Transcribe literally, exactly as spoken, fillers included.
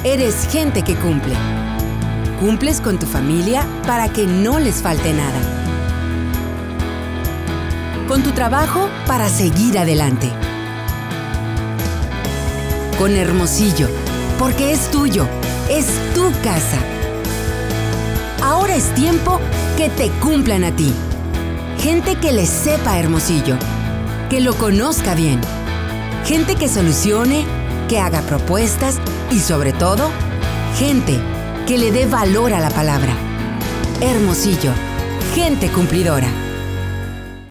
Eres gente que cumple. Cumples con tu familia para que no les falte nada. Con tu trabajo para seguir adelante. Con Hermosillo, porque es tuyo, es tu casa. Ahora es tiempo que te cumplan a ti. Gente que le sepa a Hermosillo, que lo conozca bien. Gente que solucione, que haga propuestas y sobre todo, gente que le dé valor a la palabra. Hermosillo, gente cumplidora.